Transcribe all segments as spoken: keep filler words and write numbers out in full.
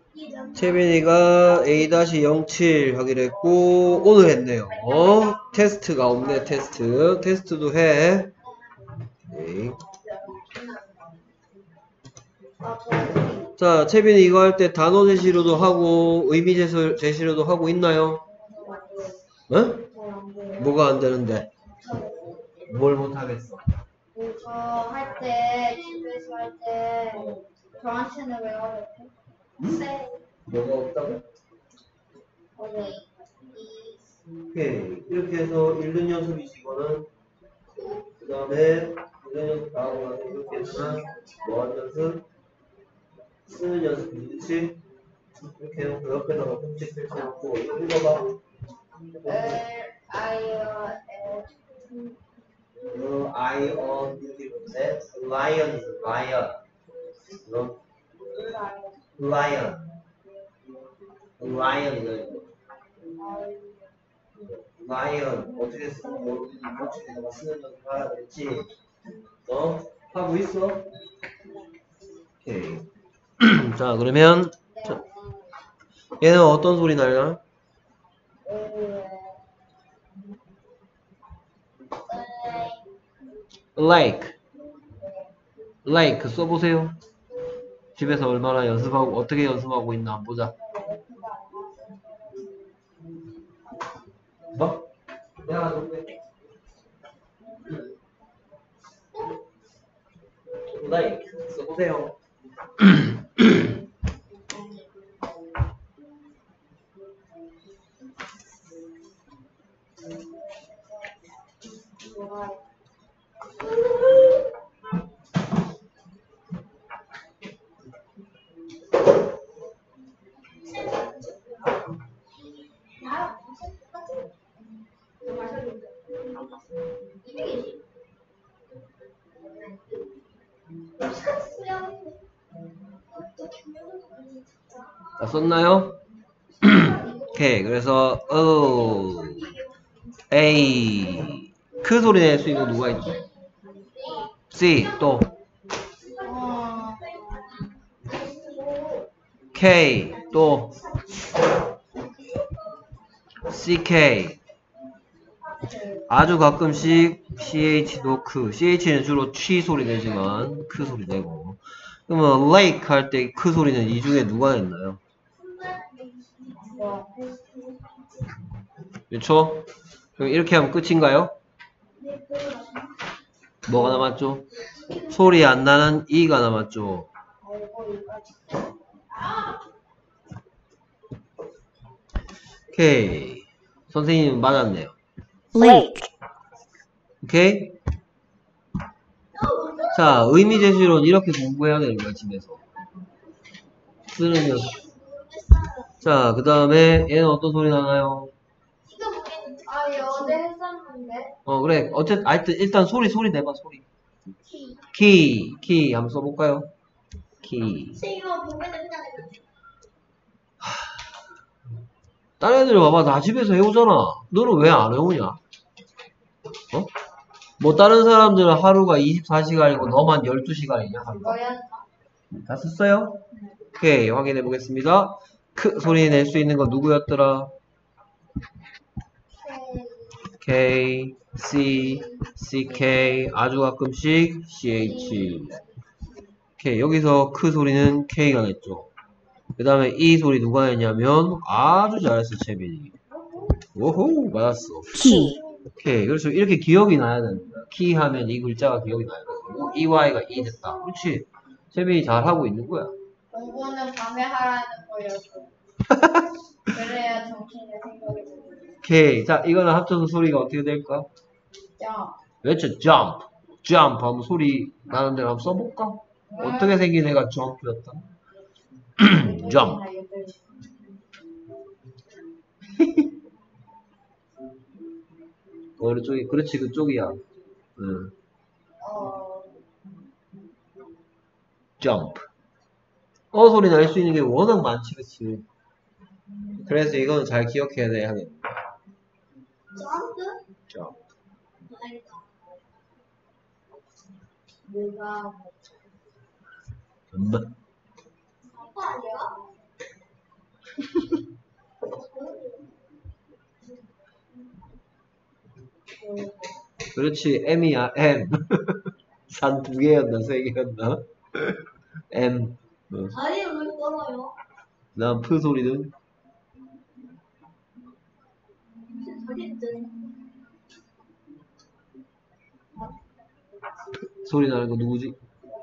채빈이가 에이 영칠 하기로 했고 오늘 했네요. 어? 테스트가 없네. 테스트 테스트도 해. 네. 자, 채빈이 이거 할 때 단어 제시로도 하고 의미 제시, 제시로도 하고 있나요? 어? 뭐가 안 되는데? 뭘 못하겠어? 저 할 때 집에서 할 때 저한테는 왜 어렵게? 세. 뭐가 없다고? 오케이. 오케이. 이렇게 해서 읽는 연습이지 이거는. 그 다음에 읽는 연습 다 하고 나서 이렇게 했으면 뭐 하는 연습? 쓰는 연습이지, 그치? 이렇게 해놓고 옆에다가 공책 펼쳐놓고 이거 읽어봐. I 어, I on 이렇게 읽었는데 lion is lion. 그럼 lion. lion이다 이거. lion 어떻게 쓰는 거 어떻게 내가 쓰는 연습 하라 그랬지? 어? 하고 있어? 오케이. 자 그러면 자, 얘는 어떤 소리 나냐? like like 써보세요. 집에서 얼마나 연습하고 어떻게 연습하고 있나 한번 보자. 뭐? 내가 놓을게. like 써보세요. 다 썼나요? 오케이. 그래서 O A 크 소리 낼 수 있는 거 누가 있지? C 또 K 또 씨 케이 아주 가끔씩 씨 에이치도 크 씨에이치는 주로 취 소리 내지만 크 소리 내고 그러면 lake 할 때 크 소리는 이 중에 누가 냈나요? 그렇죠? 그럼 이렇게 하면 끝인가요? 뭐가 남았죠? 소리 안 나는 이가 남았죠. 오케이. 선생님 맞았네요. lake, 오케이? 자, 의미 제시론 이렇게 공부해야 되는 거야, 집에서. 쓰는 연 자, 그 다음에 얘는 어떤 소리 나나요? 아, 어제 했었는데. 어, 그래. 어쨌든, 하여튼, 일단 소리, 소리 내봐, 소리. 키, 키, 한번 써볼까요? 키. 이거 보면은 그냥 다른 애들 봐봐. 다 집에서 해오잖아. 너는 왜 안 해오냐? 어? 뭐, 다른 사람들은 하루가 이십사 시간이고, 너만 열두 시간이냐, 하루가? 다 썼어요? 오케이, 확인해 보겠습니다. 크 소리 낼 수 있는 거 누구였더라? K, C, 씨 케이, 아주 가끔씩 씨 에이치. 오케이, 여기서 크 소리는 K가 냈죠. 그 다음에 이 소리 누가 냈냐면 아주 잘했어, 채빈이. 오호, 맞았어. key, 오케이, 그래서 이렇게 기억이 나야 됩니다. 키 하면 이 글자가 기억이 나야 되고 이와이가 이 됐다. 그렇지? 채빈이 잘하고 있는 거야. 공부는 밤에 하라는 거였고. 그래야 정신에 생각이 들어요. 오케이, 자 이거는 합쳐서 소리가 어떻게 될까? 점. 그렇죠, jump. jump 하면 소리 나는 대로 한번 써볼까? 어떻게 생긴 애가 jump였다? jump. 오른쪽이, 그렇지, 그쪽이야. 응. 어, jump. 어 소리 날 수 있는 게 워낙 많지, 그치? 그래서 이건 잘 기억해야 돼, 하긴. 점프? jump. 뭐가 jump. 아빠 아니야? 그렇지. M이야. M. 산 두 개였나 세 개였나? M. 어. 다리를 왜 떨어요? 난 프 소리는 다리 뜨네. 소리 나는 거 누구지?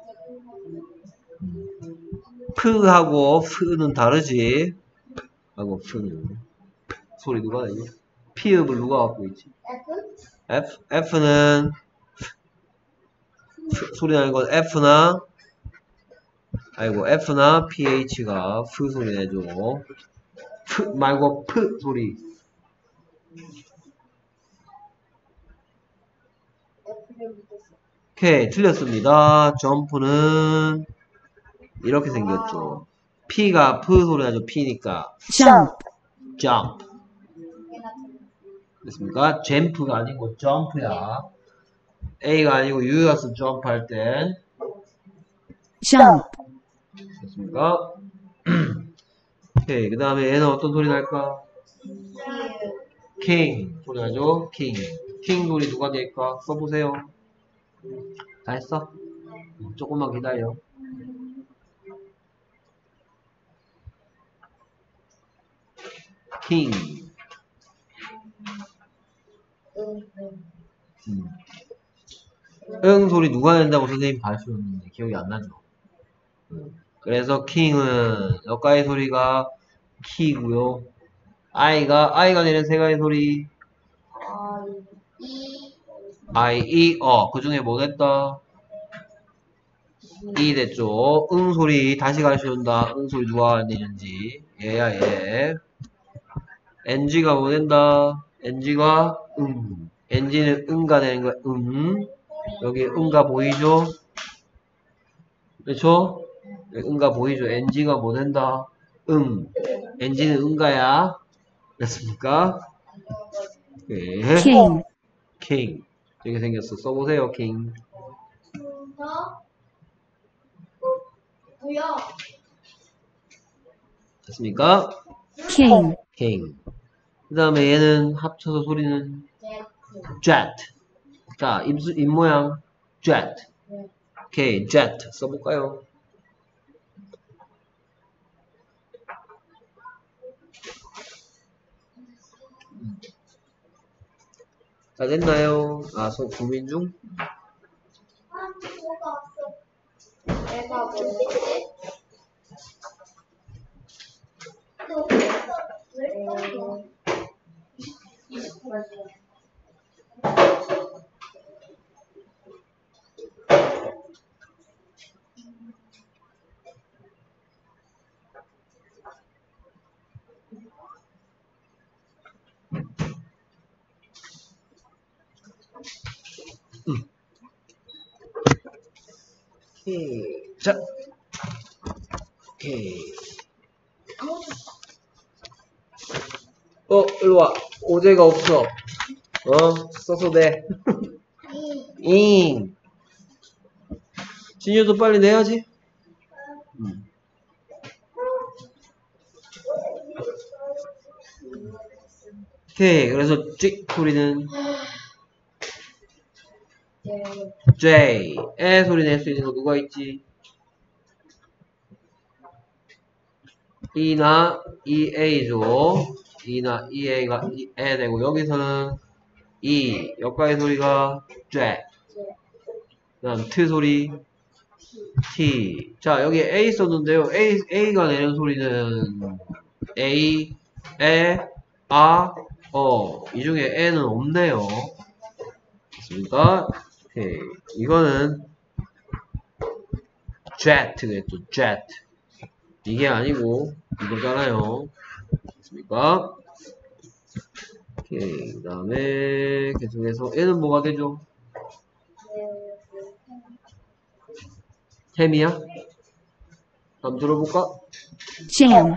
프하고 프는 다르지. 하고 프는 소리 누가 내냐? 피읍을 누가 갖고 있지? F? F F는 프, 소리 나는 건 F나 아이고 F나 피에이치가 프 소리 내줘. 프 말고 프 소리. 오케이 틀렸습니다. 점프는 이렇게 생겼죠. P가 프 소리 나죠. P니까 jump, jump 됐습니까? 점프가 아니고 점프야. A가 아니고 U가 써 점프 할 땐 jump, 됐습니까? 오케이 그 다음에 얘는 어떤 소리 날까? king 소리 나죠? king king 소리 누가 낼까? 써보세요. 다 했어? 조금만 기다려. king 음. 응 소리 누가 낸다고 선생님 가르쳐줬는데 기억이 안 나죠? 음. 그래서 king은 여기까지 소리가 키고요. i가 i가 내는 세 가지 소리 I, E, 어, 그 중에 뭐 됐다? E 됐죠? 응 소리 다시 가르쳐준다. 응 소리 누가 내는지. 얘야, 얘. 엔지가 뭐 된다? 엔지가 응. 엔지는 응가 되는 거야. 응. 여기 응가 보이죠? 그렇죠? 응가 보이죠? 엔지가 뭐 된다? 응. 엔지는 응가야. 됐습니까? 네. king, king. 이렇게 생겼어. 써보세요, king. 뭐야? 됐습니까? king, king. 그 다음에 얘는 합쳐서 소리는 jet. 자, 입, 입 모양 jet. 오케이, jet. 써볼까요? 다 됐나요? 아, 소 고민 중? 아, 뭐가 왔어? 내가 뭐지? 왜 떨려? 오케이. 자. 오케이. 어, 일로와. 오제가 없어. 어, 써서 돼. 잉. 진유도 빨리 내야지. 음. 오케이. 그래서 찍 소리는 J. 에 소리 낼 수 있는 거 누가 있지? E나 이에이죠. E나 이에이가 에 되고 여기서는 E. 여기까지 소리가 J. 그 다음 T 소리 T. 자 여기 A 썼는데요. A, A가 내는 소리는 A, 에, 아, 어. 이 중에 E는 없네요. 됐습니까? 오케이. 이거는 Jet겠죠. Jet. 이게 아니고 이거잖아요. 됐습니까? 오케이. 그 다음에 계속해서 얘는 뭐가 되죠? 햄이야? 한번 들어볼까? jam,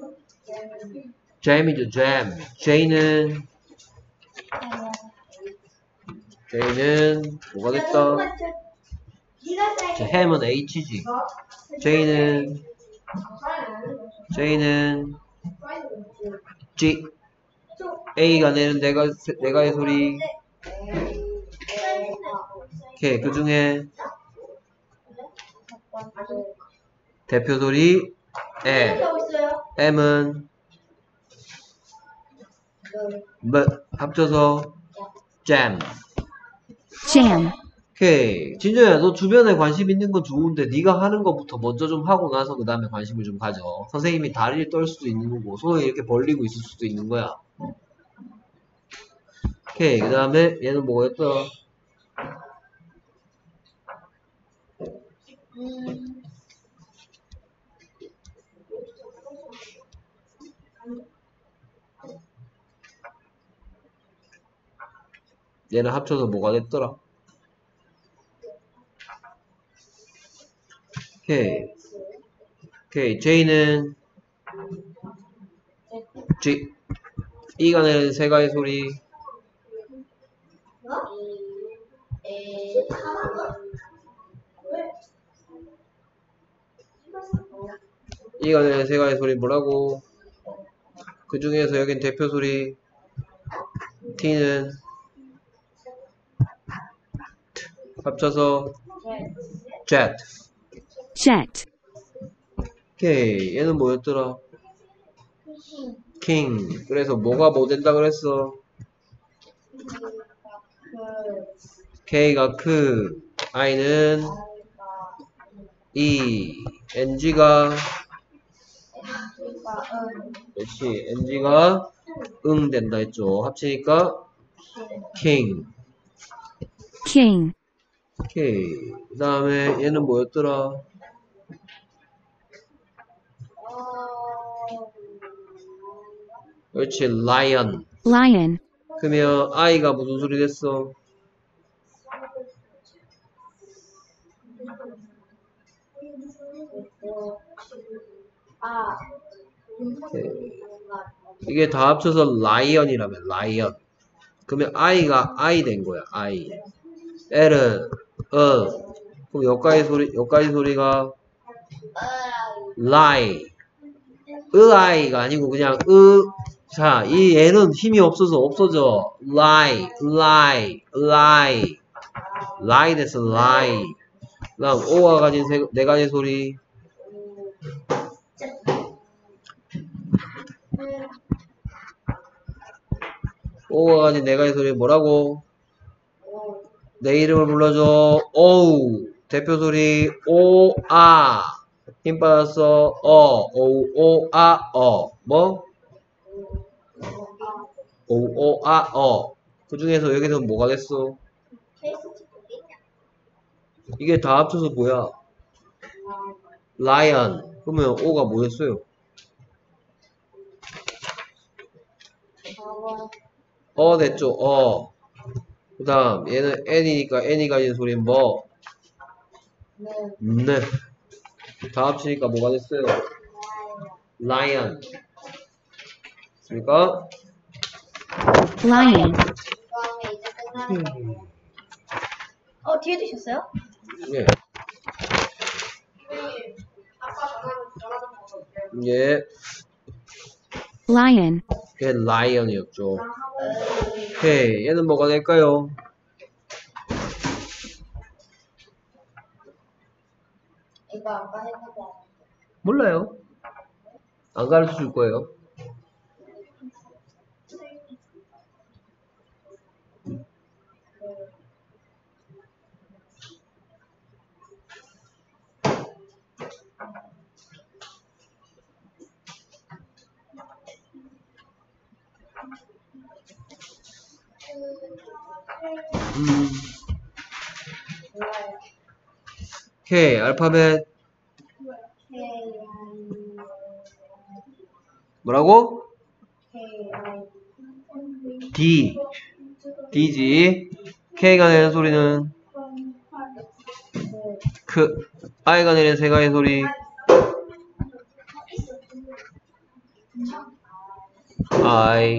jam이죠. jam. J는 J는 뭐가 됐다? 자, 햄은 H지. J는 J는 G. A가 내는 내가 내가의 소리 오케이. 그 중에 대표 소리 에. M은 M 합쳐서 jam. jam, 오케이. 진조야, 너 주변에 관심 있는 건 좋은데 네가 하는 것부터 먼저 좀 하고 나서 그 다음에 관심을 좀 가져. 선생님이 다리를 떨 수도 있는 거고 손을 이렇게 벌리고 있을 수도 있는 거야. 오케이. 그 다음에 얘는 뭐였더라? 음, 얘는 합쳐서 뭐가 됐더라? 오케이. 오케이. J는 G. E가 내는 세 가지 소리. 에, E가 내는 세 가지 소리 뭐라고? 그 중에서 여긴 대표 소리 T는 합쳐서 jet. jet, 오케이. 얘는 뭐였더라? king. 그래서 뭐가 뭐 된다 그랬어? K가 크, I는 E, NG가 그렇지. 엔지가 응 된다 했죠. 합치니까 king. king, 오케이. 그 다음에 얘는 뭐였더라? 그렇지. lion. lion, 그러면 I가 무슨 소리 됐어? 아, 오케이. 이게 다 합쳐서 lion이라면 lion. 그러면 I가 I 된 거야. I. L은 어. 그럼 여기까지 소리 여기까지 소리가 lie. 의아이가 아니고 그냥 으. 자, 이 애는 힘이 없어서 없어져. lie, lie, lie. lie 됐어, lie. 그 다음 O가 가진 세, 네 가지 소리. O가 가진 네 가지 소리 뭐라고? 내 이름을 불러줘. 오우. 대표 소리 오, 아. 힘 빠졌어. 어, 오, 오, 아, 어. 뭐? 오, 오, 아, 어. 그 중에서 여기서 뭐가 됐어? 이게 다 합쳐서 뭐야? lion. 그러면 O가 뭐였어요? 어 됐죠. 어. 그 다음 얘는 N이니까 N이 가진 소리는 뭐? 네. 다 합치니까 뭐가 됐어요? lion. 그러니까 lion, 이제 끝나는 거예요. 어, 뒤에 두셨어요? 예. 아까 전화 전화 예. lion, 걔 lion이었죠. 오케이. 얘는 뭐가 될까요? 이거 아까 했는데. 몰라요. 안 가르쳐 줄 거예요. 음. 오케이. 알파벳 뭐라고? D. D지. K가 내는 소리는 크. I가 내는 세 가지 소리. I.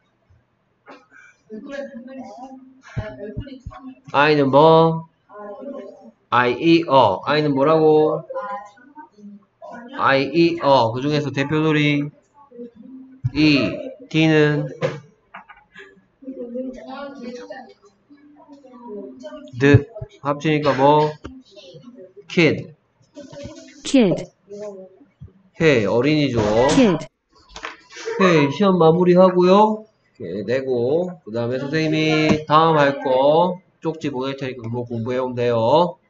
I는 뭐? I, E, 어. I는 뭐라고? I, E, 어. 그 중에서 대표 소리 E. D는 D. 합치니까 뭐? kid. kid, K 어린이죠. kid, 오케이, 시험 마무리하고요. 이렇게 되고, 그 다음에 선생님이 다음 할 거 쪽지 보낼 테니까 그거 공부해 오면 돼요.